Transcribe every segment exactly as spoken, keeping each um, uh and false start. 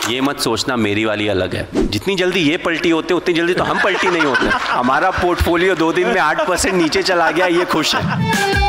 ये मत सोचना मेरी वाली अलग है। जितनी जल्दी ये पलटी होते उतनी जल्दी तो हम पलटी नहीं होते। हमारा पोर्टफोलियो दो दिन में आठ परसेंट नीचे चला गया, ये खुश है।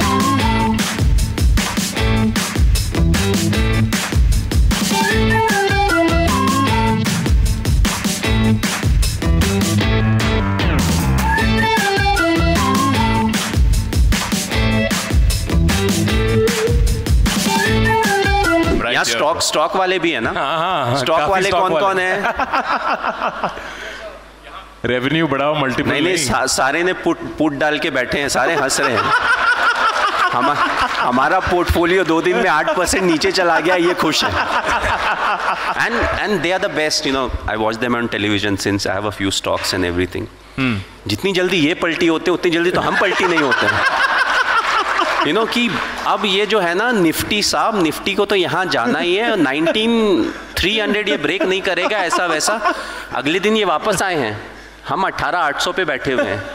यहाँ स्टॉक स्टॉक वाले भी है ना? स्टॉक वाले कौन वाले। कौन है? रेवेन्यू बढ़ाओ, मल्टीपल नहीं नहीं सा, सारे ने पुट पुट डाल के बैठे हैं, सारे हंस रहे हैं। हम, हमारा पोर्टफोलियो दो दिन में आठ परसेंट नीचे चला गया, ये खुश है। And and they are the best, you know, I watch them on television since I have a few stocks and everything. जितनी जल्दी ये पलटी होते उतनी जल्दी तो हम पलटी नहीं होते हैं। यू नो कि अब ये जो है ना निफ्टी साहब, निफ्टी को तो यहाँ जाना ही है, नाइनटीन थ्री हंड्रेड ये ब्रेक नहीं करेगा ऐसा वैसा। अगले दिन ये वापस आए हैं, हम अठारह आठ सौ पे बैठे हुए हैं।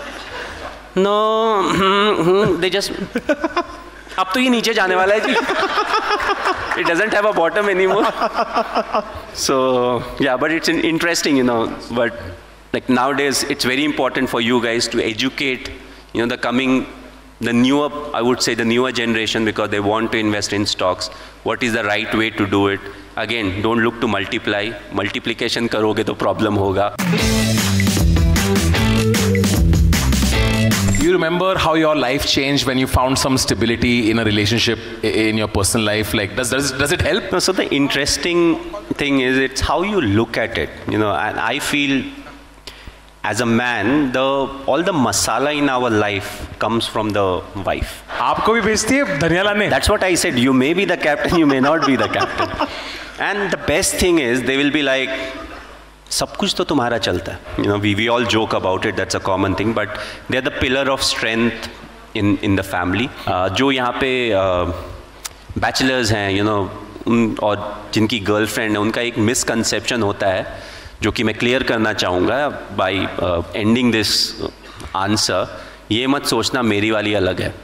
नो दे जस्ट अब तो ये नीचे जाने वाला है जी। It doesn't have a bottom anymore. So yeah, but it's interesting, you know. But like nowadays, it's very important for you guys to educate, you know, the coming, the newer, I would say the newer generation, because they want to invest in stocks. What is the right way to do it? Again, don't look to multiply. Multiplication करोगे तो problem होगा. You remember how your life changed when you found some stability in a relationship in your personal life? Like, does does does it help? No, so the interesting thing is it's how you look at it. You know, and I feel as a man, the all the masala in our life comes from the wife. आपको भी भेजती है धनिया लाने? That's what I said. You may be the captain, you may not be the captain. And the best thing is they will be like, सब कुछ तो तुम्हारा चलता है। You know, we we all joke about it. That's a common thing. But they are the pillar of strength in in the family. Uh, जो यहाँ पे bachelors uh, हैं, you know, उन और जिनकी गर्लफ्रेंड है, उनका एक मिसकंसेप्शन होता है जो कि मैं क्लियर करना चाहूँगा बाय एंडिंग दिस आंसर। ये मत सोचना मेरी वाली अलग है।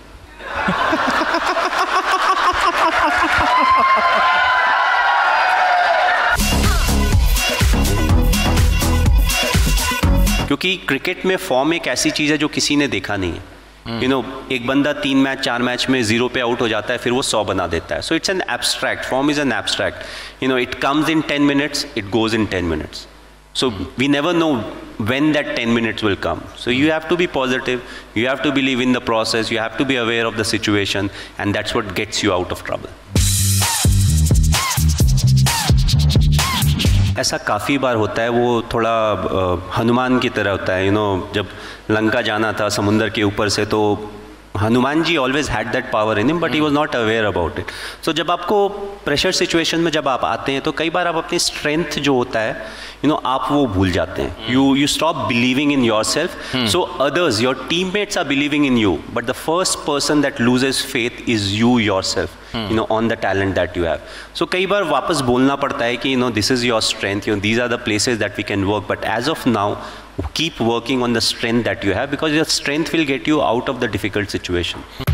क्योंकि क्रिकेट में फॉर्म एक ऐसी चीज़ है जो किसी ने देखा नहीं है। यू you नो know, एक बंदा तीन मैच चार मैच में जीरो पे आउट हो जाता है, फिर वो सौ बना देता है। So it's an abstract, form is an abstract. You know, it comes in ten minutes, it goes in ten minutes. So we never know when that ten minutes will come. So you have to be positive, you have to believe in the process, you have to be aware of the situation, and that's what gets you out of trouble. ऐसा काफ़ी बार होता है, वो थोड़ा हनुमान की तरह होता है। यू नो, जब लंका जाना था समुंदर के ऊपर से, तो Hanuman ji always had that power in him, but he was not aware about it. So जब आपको प्रेशर सिचुएशन में जब आप आते हैं, तो कई बार आप अपनी स्ट्रेंथ जो होता है, यू नो, आप वो भूल जाते हैं। You you stop believing in yourself, so others, your teammates are believing in you, but the first person that loses faith is you yourself, you know, on the talent that you have. So कई बार वापस बोलना पड़ता है कि, you know, this is your strength, you know, these are the places that we can work, but as of now keep working on the strength that you have, because your strength will get you out of the difficult situation.